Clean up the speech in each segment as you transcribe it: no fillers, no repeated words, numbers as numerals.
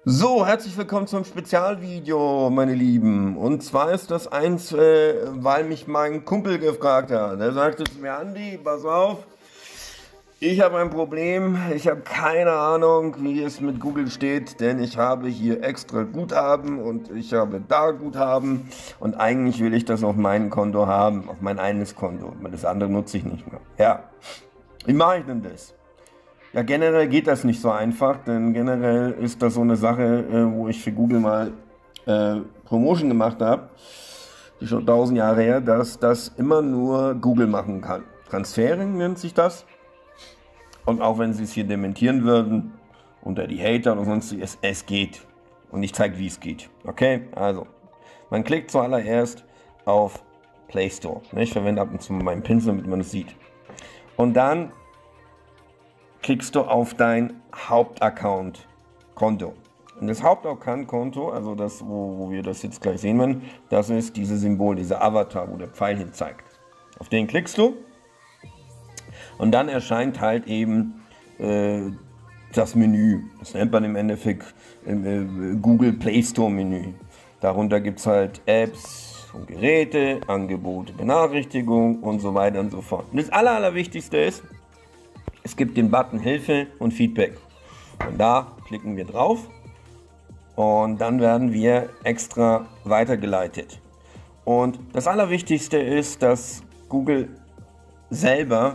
So, herzlich willkommen zum Spezialvideo, meine Lieben. Und zwar ist das eins, weil mich mein Kumpel gefragt hat. Er sagte zu mir: Andi, pass auf, ich habe ein Problem. Ich habe keine Ahnung, wie es mit Google steht, denn ich habe hier extra Guthaben und ich habe da Guthaben. Und eigentlich will ich das auf mein Konto haben, auf mein eines Konto. Das andere nutze ich nicht mehr. Ja, wie mache ich denn das? Ja, generell geht das nicht so einfach, denn generell ist das so eine Sache, wo ich für Google mal Promotion gemacht habe, die schon 1000 Jahre her, dass das immer nur Google machen kann. Transferring nennt sich das. Und auch wenn sie es hier dementieren würden, unter die Hater oder sonstiges, es geht. Und ich zeige, wie es geht. Okay, also, man klickt zuallererst auf Play Store. Ich verwende ab und zu meinen Pinsel, damit man es sieht. Und dann klickst du auf dein Hauptaccount-Konto. Und das Hauptaccount-Konto, also das, wo wir das jetzt gleich sehen werden, das ist dieses Symbol, dieser Avatar, wo der Pfeil hin zeigt. Auf den klickst du und dann erscheint halt eben das Menü. Das nennt man im Endeffekt Google Play Store Menü. Darunter gibt es halt Apps und Geräte, Angebote, Benachrichtigungen und so weiter und so fort. Und das Allerwichtigste ist, es gibt den Button Hilfe und Feedback. Und da klicken wir drauf und dann werden wir extra weitergeleitet. Und das Allerwichtigste ist, dass Google selber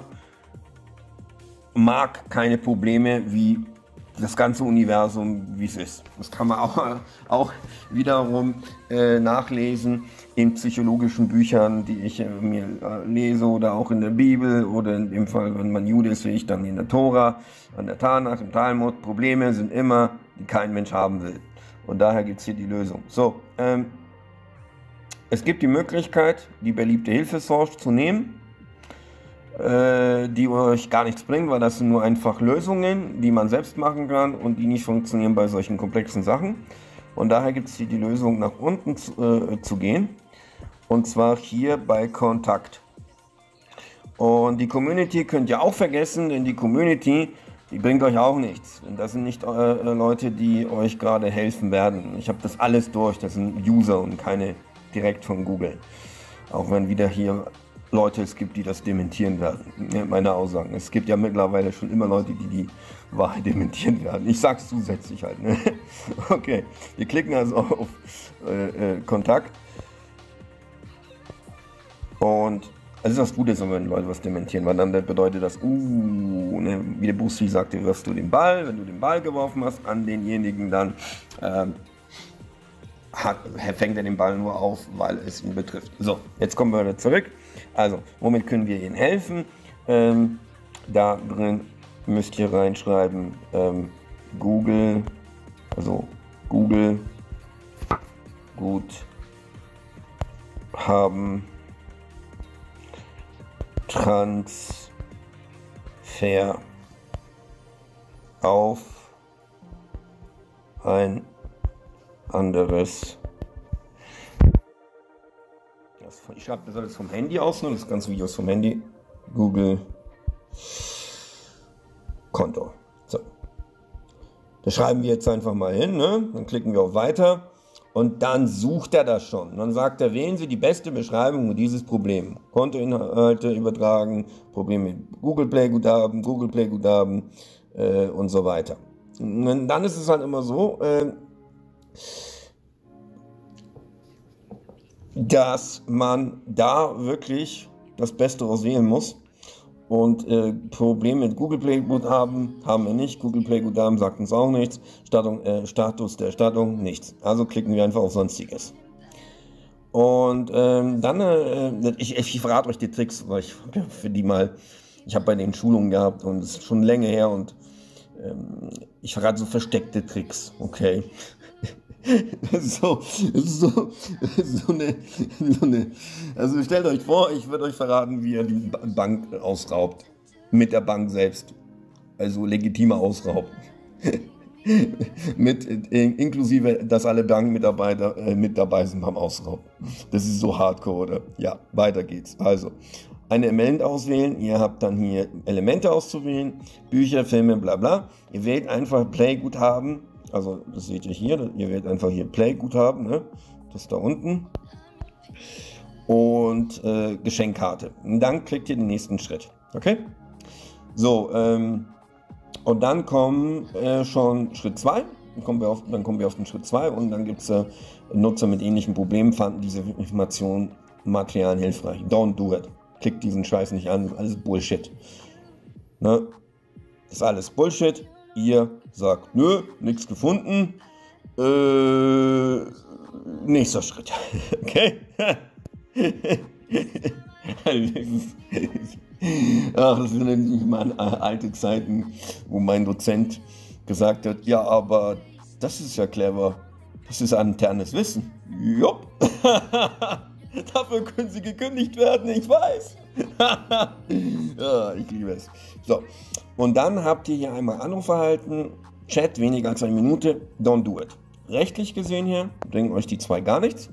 mag keine Probleme wie das ganze Universum, wie es ist. Das kann man auch wiederum nachlesen in psychologischen Büchern, die ich mir lese, oder auch in der Bibel, oder in dem Fall, wenn man Jude ist, wie ich, dann in der Tora, an der Tanach, im Talmud. Probleme sind immer, die kein Mensch haben will. Und daher gibt es hier die Lösung. So, es gibt die Möglichkeit, die beliebte Hilfesource zu nehmen, die euch gar nichts bringt, weil das sind nur einfach Lösungen, die man selbst machen kann und die nicht funktionieren bei solchen komplexen Sachen. Und daher gibt es hier die Lösung, nach unten zu gehen, und zwar hier bei Kontakt. Und die Community könnt ihr auch vergessen, denn die Community, die bringt euch auch nichts. Denn das sind nicht Leute, die euch gerade helfen werden. Ich habe das alles durch, das sind User und keine direkt von Google. Auch wenn wieder hier Leute es gibt, die das dementieren werden, meine Aussagen. Es gibt ja mittlerweile schon immer Leute, die die Wahrheit dementieren werden. Ich sag's zusätzlich halt. Ne? Okay, wir klicken also auf Kontakt. Und es ist was Gutes, wenn Leute was dementieren, weil dann bedeutet das, ne, wie der Bruce Lee sagte, wirfst du den Ball, wenn du den Ball geworfen hast an denjenigen, dann fängt er den Ball nur auf, weil es ihn betrifft. So, jetzt kommen wir wieder zurück. Also, womit können wir Ihnen helfen? Da drin müsst ihr reinschreiben, Google, also Google Guthaben Transfer auf ein anderes. Ich schreibe das alles vom Handy aus, nur das ganze Video ist vom Handy. Google Konto. So. Das schreiben wir jetzt einfach mal hin, ne? Dann klicken wir auf Weiter und dann sucht er das schon. Dann sagt er, wählen Sie die beste Beschreibung für dieses Problem. Kontoinhalte übertragen, Problem mit Google Play Guthaben und so weiter. Und dann ist es halt immer so, dass man da wirklich das Beste auswählen muss. Und Probleme mit Google Play Guthaben haben wir nicht. Google Play Guthaben sagt uns auch nichts. Status der Erstattung nichts. Also klicken wir einfach auf Sonstiges. Und dann, ich verrate euch die Tricks, weil ich für die mal, ich habe bei den Schulungen gehabt und es ist schon länger her, und ich verrate so versteckte Tricks, okay? So eine, also stellt euch vor, ich würde euch verraten, wie ihr die Bank ausraubt. Mit der Bank selbst. Also legitimer Ausraub. Inklusive, dass alle Bankmitarbeiter mit dabei sind beim Ausraub. Das ist so hardcore, oder? Ja, weiter geht's. Also, ein Element auswählen. Ihr habt dann hier Elemente auszuwählen. Bücher, Filme, bla bla. Ihr wählt einfach Play Guthaben Also das seht ihr hier, ihr werdet einfach hier Play-Guthaben, ne? Das da unten. Und Geschenkkarte. Und dann klickt ihr den nächsten Schritt. Okay? So, und dann kommen schon Schritt 2. Dann kommen wir auf den Schritt 2 und dann gibt es Nutzer mit ähnlichen Problemen, fanden diese Materialien hilfreich. Don't do it. Klickt diesen Scheiß nicht an, das ist alles Bullshit. Ne? Das ist alles Bullshit. Ihr sagt, nö, nichts gefunden. Nächster Schritt. Okay? Ach, das sind nämlich mal alte Zeiten, wo mein Dozent gesagt hat, ja, aber das ist ja clever. Das ist internes Wissen. Jupp. Dafür können Sie gekündigt werden, ich weiß. Ja, ich liebe es. So, und dann habt ihr hier einmal Anrufverhalten, Chat weniger als 1 Minute, don't do it. Rechtlich gesehen hier bringen euch die 2 gar nichts.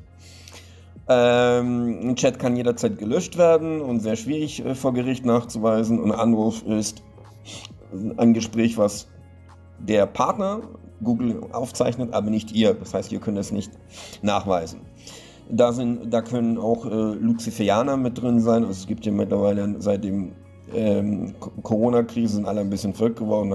Ein Chat kann jederzeit gelöscht werden und sehr schwierig vor Gericht nachzuweisen. Und ein Anruf ist ein Gespräch, was der Partner Google aufzeichnet, aber nicht ihr. Das heißt, ihr könnt es nicht nachweisen. Da können auch Luziferianer mit drin sein. Also es gibt ja mittlerweile seit dem Corona-Krise sind alle ein bisschen verrückt geworden. Dann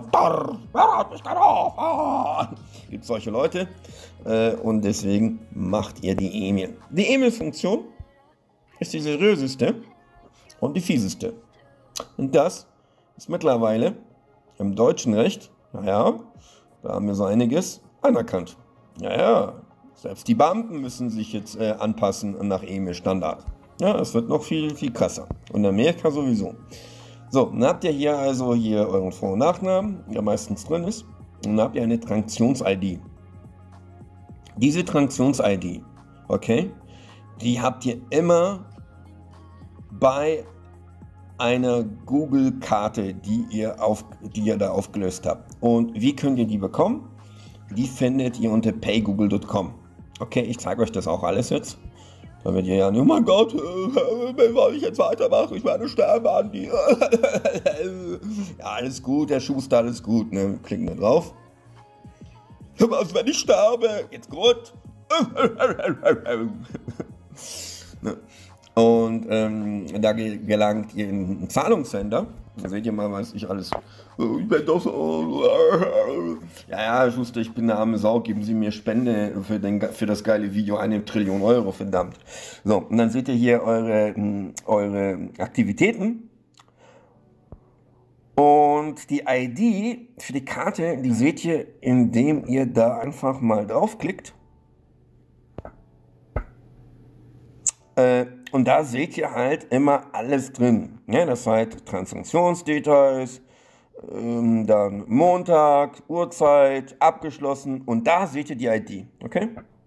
gibt es solche Leute und deswegen macht ihr die E-Mail. Die E-Mail-Funktion ist die seriöseste und die fieseste. Und das ist mittlerweile im deutschen Recht, naja, da haben wir so einiges anerkannt. Ja, selbst die Beamten müssen sich jetzt anpassen nach E-Mail-Standard. Ja, es wird noch viel, viel krasser. Und in Amerika sowieso. So, dann habt ihr hier also euren Vor- und Nachnamen, der meistens drin ist. Und dann habt ihr eine Transaktions-ID. Diese Transaktions-ID, okay, die habt ihr immer bei einer Google-Karte, die ihr da aufgelöst habt. Und wie könnt ihr die bekommen? Die findet ihr unter paygoogle.com. Okay, ich zeige euch das auch alles jetzt. Da wird ihr ja, oh mein Gott, wie soll ich jetzt weitermachen? Ich werde sterben, Andi. Ja, alles gut, der Schuster, alles gut. Ne? Klicken da drauf. Was, wenn ich sterbe? Jetzt gut. Ne? Und da gelangt ihr in einen Zahlungssender. Da seht ihr mal, was ich alles. Ich bin doch so. Ja, Schuster, ich bin eine arme Sau. Geben Sie mir Spende für das geile Video 1 Trillion Euro, verdammt. So, und dann seht ihr hier eure Aktivitäten. Und die ID für die Karte, die seht ihr, indem ihr da einfach mal draufklickt. Und da seht ihr halt immer alles drin. Ja, das heißt Transaktionsdetails, dann Montag, Uhrzeit, abgeschlossen und da seht ihr die ID. Okay?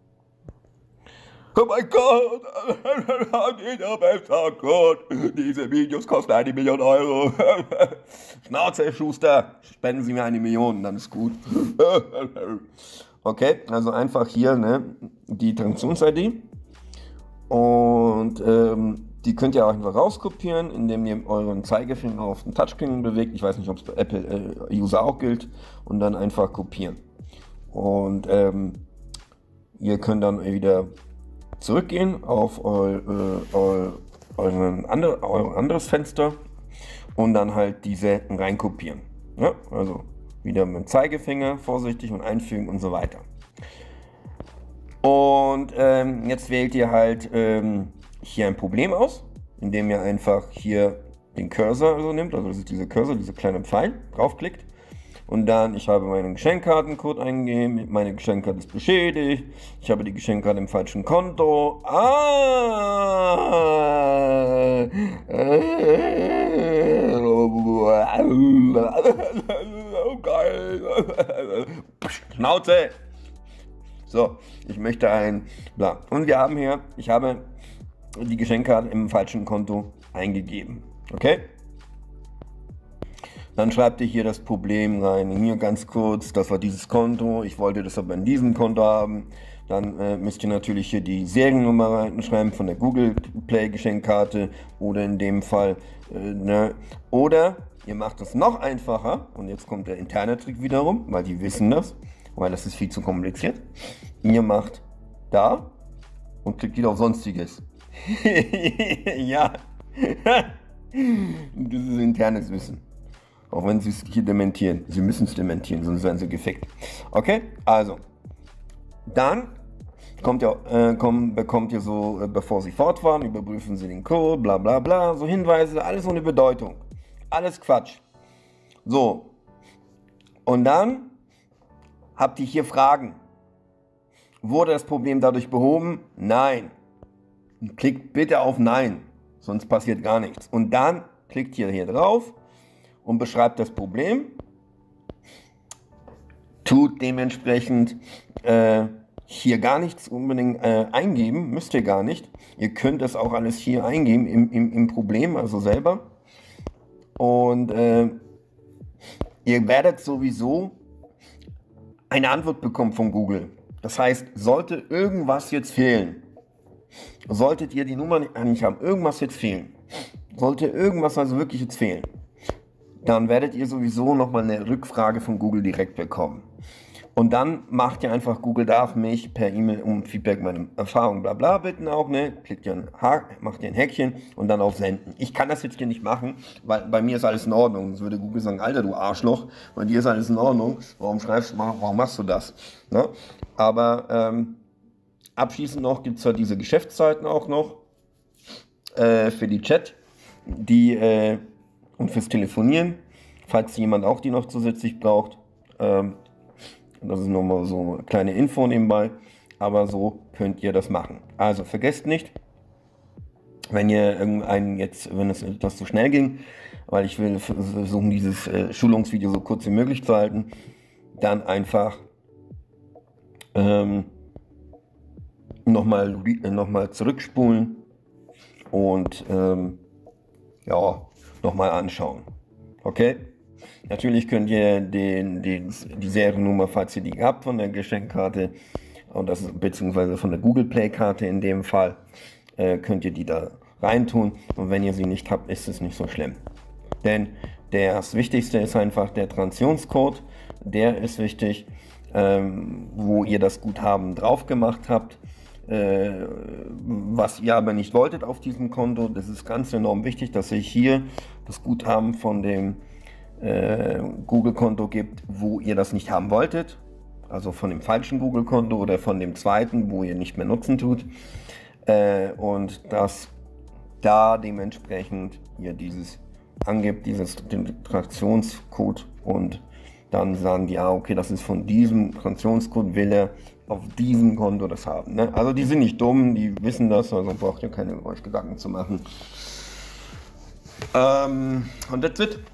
Oh mein Gott, jeder besser Gott, diese Videos kosten 1 Million Euro. Schnauze, Schuster, spenden Sie mir 1 Million, dann ist gut. Okay, also einfach hier ne, die Transaktions-ID. Und die könnt ihr auch einfach rauskopieren, indem ihr euren Zeigefinger auf den Touchscreen bewegt. Ich weiß nicht, ob es bei Apple-User auch gilt. Und dann einfach kopieren. Und ihr könnt dann wieder zurückgehen auf euer anderes Fenster und dann halt diese reinkopieren. Ja, also wieder mit dem Zeigefinger vorsichtig und einfügen und so weiter. Und jetzt wählt ihr halt hier ein Problem aus, indem ihr einfach hier den Cursor also nimmt, also das ist dieser Cursor, dieser kleine Pfeil, draufklickt. Und dann, ich habe meinen Geschenkkartencode eingegeben, meine Geschenkkarte ist beschädigt, ich habe die Geschenkkarte im falschen Konto. Schnauze! So, ich möchte ein bla. Und wir haben hier, ich habe die Geschenkkarte im falschen Konto eingegeben. Okay? Dann schreibt ihr hier das Problem rein. Hier ganz kurz, das war dieses Konto. Ich wollte das aber in diesem Konto haben. Dann müsst ihr natürlich hier die Seriennummer reinschreiben von der Google Play Geschenkkarte oder in dem Fall. Ne? Oder ihr macht es noch einfacher. Und jetzt kommt der interne Trick wiederum, weil die wissen das. weil das ist viel zu kompliziert. Ihr macht da und klickt wieder auf Sonstiges. Ja, das ist internes Wissen. Auch wenn sie es hier dementieren. Sie müssen es dementieren, sonst werden sie gefickt. Okay, also. Dann bekommt ihr so, bevor sie fortfahren, überprüfen sie den Code, bla bla bla, so Hinweise, alles ohne Bedeutung. Alles Quatsch. So. Und dann habt ihr hier Fragen. Wurde das Problem dadurch behoben? Nein. Klickt bitte auf Nein, sonst passiert gar nichts. Und dann klickt ihr hier drauf und beschreibt das Problem. Tut dementsprechend hier gar nichts unbedingt eingeben, müsst ihr gar nicht. Ihr könnt das auch alles hier eingeben im Problem, also selber. Und ihr werdet sowieso eine Antwort bekommen von Google. Das heißt, sollte irgendwas jetzt fehlen, solltet ihr die Nummer nicht haben, irgendwas jetzt fehlen, sollte irgendwas also wirklich jetzt fehlen, dann werdet ihr sowieso nochmal eine Rückfrage von Google direkt bekommen. Und dann macht ihr einfach, Google darf mich per E-Mail um Feedback, meine Erfahrung, bla bla bitten auch, ne? Klickt ihr macht ihr ein Häkchen und dann auf Senden. Ich kann das jetzt hier nicht machen, weil bei mir ist alles in Ordnung. Sonst würde Google sagen, Alter, du Arschloch, bei dir ist alles in Ordnung. Warum machst du das? Ne? Aber abschließend noch gibt es ja diese Geschäftszeiten auch noch für die Chat, und fürs Telefonieren, falls jemand auch die noch zusätzlich braucht. Das ist nochmal so eine kleine Info nebenbei, aber so könnt ihr das machen. Also vergesst nicht, wenn ihr wenn es etwas zu schnell ging, weil ich will versuchen, dieses Schulungsvideo so kurz wie möglich zu halten, dann einfach nochmal zurückspulen und ja, nochmal anschauen. Okay? Natürlich könnt ihr die Seriennummer, falls ihr die habt von der Geschenkkarte, und das ist, beziehungsweise von der Google Play Karte in dem Fall, könnt ihr die da reintun. Und wenn ihr sie nicht habt, ist es nicht so schlimm. Denn das Wichtigste ist einfach der Transaktionscode. Der ist wichtig, wo ihr das Guthaben drauf gemacht habt. Was ihr aber nicht wolltet auf diesem Konto. Das ist ganz enorm wichtig, dass ihr hier das Guthaben von dem Google-Konto gibt, wo ihr das nicht haben wolltet, also von dem falschen Google-Konto oder von dem zweiten, wo ihr nicht mehr nutzen tut, und dass da dementsprechend ihr dieses angibt, den Transaktionscode, und dann sagen die, okay, das ist von diesem Transaktionscode, will er auf diesem Konto das haben. Ne? Also die sind nicht dumm, die wissen das, also braucht ihr keine euch Gedanken zu machen. Und that's it.